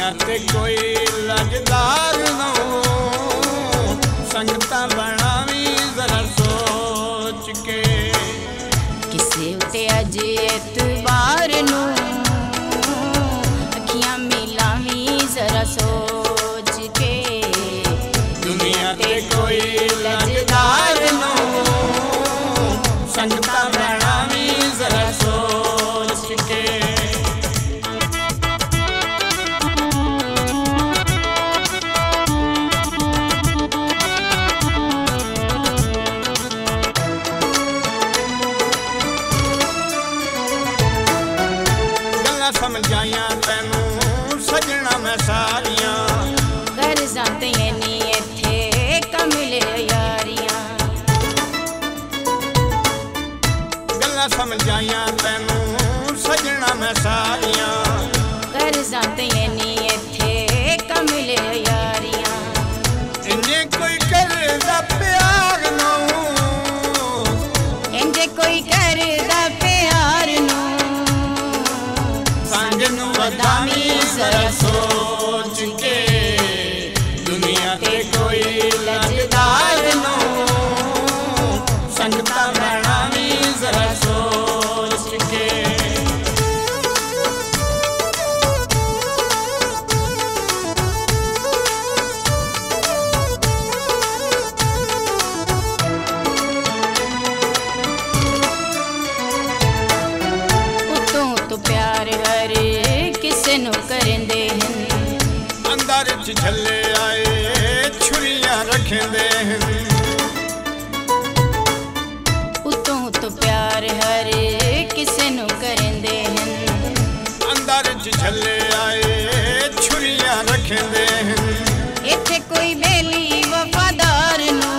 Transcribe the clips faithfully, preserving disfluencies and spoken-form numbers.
ते कोई लजदार न संगता बनावी जरा सोच के किसे उते अज एतबार नू अखियां मिलावी जरा सोच के दुनिया ते कोई लजदार न संगता बनावी जरा सोच के समझाइया तैनू सजना मैं सारिया घर जाते नी इत्थे कमले यारियां गल्लां समझाइया तैनू सजना मैं सारिया घर जाते नी इत्थे कमले यारियां इंजे कोई करदा प्यार नू इंजे कोई करदा प्यार नू सांगनू बदामी जरा सोच के दुनिया ते कोई लजदार न संगता बनावी जरा सोच के उतों तो प्यार हर किसे नु करेंदे हन अंदर च झल्ले आए छुरियां रखेंदे हन उतों तो प्यार हर किसे नु करेंदे हन अंदर च झल्ले आए छुरियां रखेंदे हन इत्थे कोई बेली वफादार नु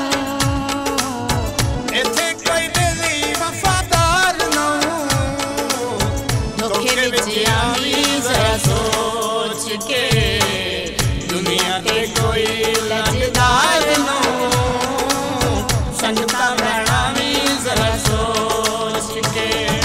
इत्थे कोई बेली वफादार न धोखे विच आवी जरा सोच के दुनिया ते कोई लजदार न संगता बनावी जरा सोच के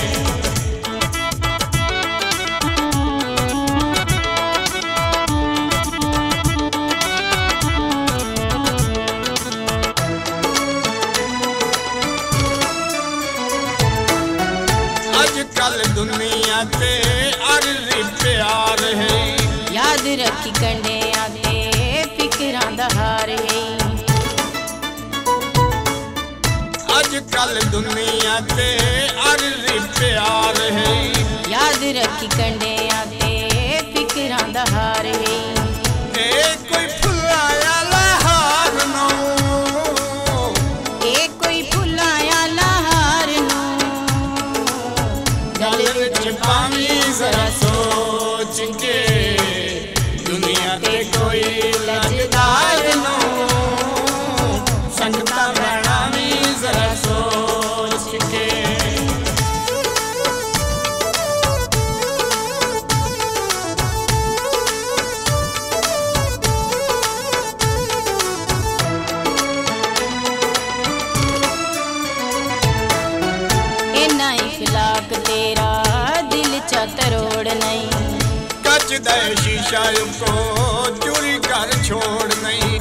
आजकल दुनिया ते अर्ज़ी प्यार है याद रखी कंडे आते फिक्रां दा हार है आजकल दुनिया ते अर्ज़ी प्यार है याद रखी कंडे आते फिक्रां दा हार है ए कोई फुलाया लहार नो ए कोई फुलाया लहार नो गल विच पावी जरा सोच के दुनिया ते कोई लजदार न संगता बनावी जरा सोच के इन्ना इखलाक तेरा दिल चा तरोड़ नहीं कच दे शीशा को चोरी कर छोड़ नहीं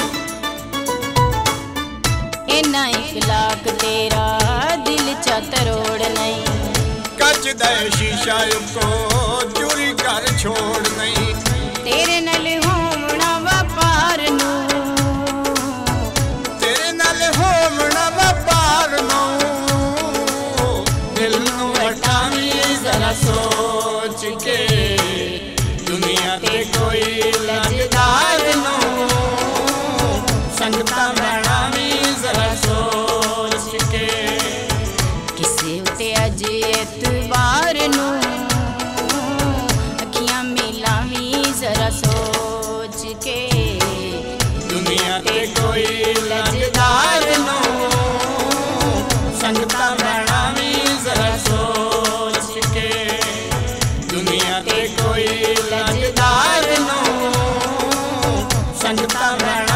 इन्ना इखलाक तेरा दिल चा तरोड़ नहीं कच दे शीशा को चोरी कर छोड़ नहीं तेरे नल होमना व्यापार नू तेरे नाल होमना व्यापार नो दिल नू वटावी जरा सोच के दुनिया ते कोई लजदार न संगता बनावी जरा सोच के किसे उते अज एतबार नू अखियां मिलावी जरा सोच के दुनिया ते कोई लजदार न संगता बनावी जरा सोच के दुनिया ते कोई लजदार न संगता बनावी